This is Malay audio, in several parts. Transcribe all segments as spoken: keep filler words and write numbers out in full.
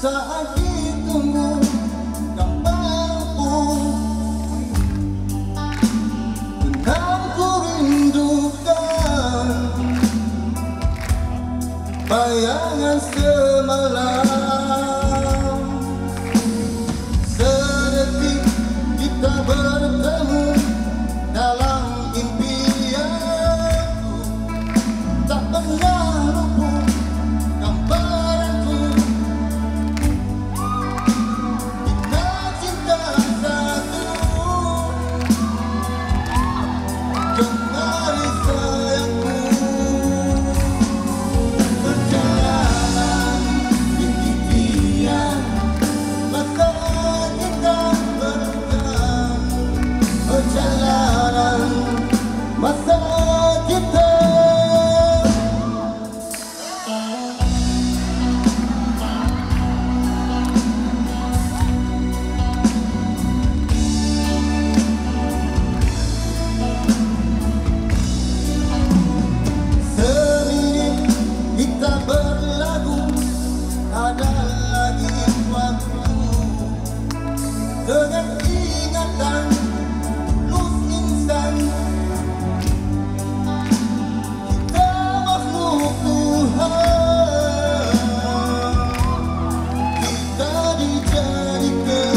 saat ditunggu gambarku, tentang ku rindukan bayangan semalam. Sedetik kita bertemu dalam impianku, tak pernah luput gambaranku. Kita cinta satu, kemari sayangku. Perjalanan di titian mata kita berpegang, perjalanan masa kita. Seminit kita berlagu, ada lagi waktu dengan ingatan tulus insan. Kita makhluk Tuhan, kita dijadikan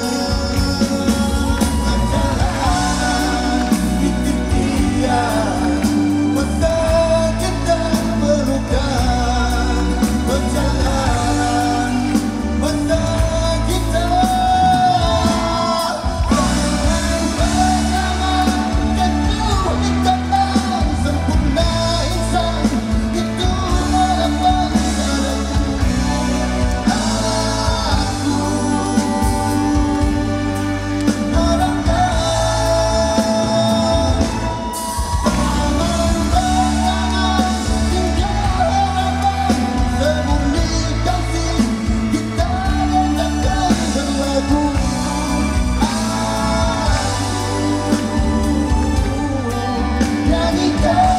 perjalanan di titian masa kita perlukan, perjalanan masa kita. Jangan bersama jatuh ikatan sempurna insan, itu harapan padaku. Aku harapkan zaman bersama hingga harapan semurni kasih kita rendahkan berlagu. Nyanyikan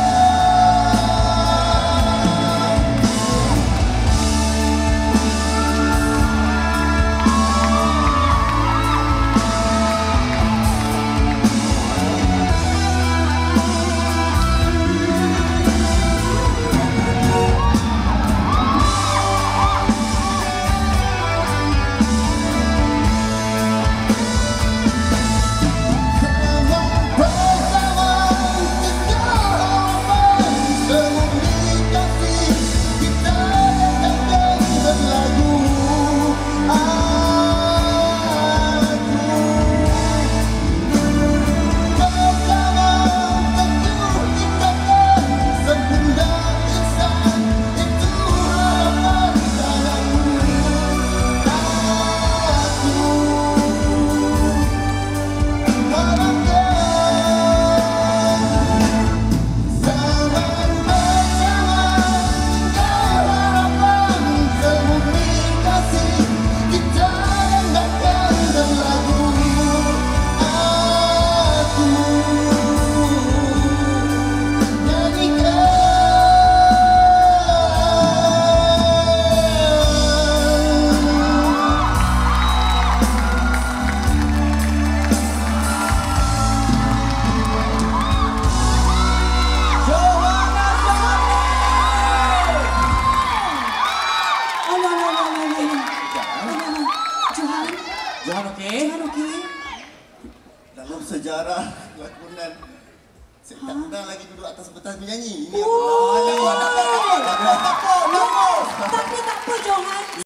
Johan oke? Johan oke? dalam sejarah lakonan saya tak pernah lagi duduk atas pentas menyanyi. Ini Oh, yang pertama kali. tapi tak apa Johan.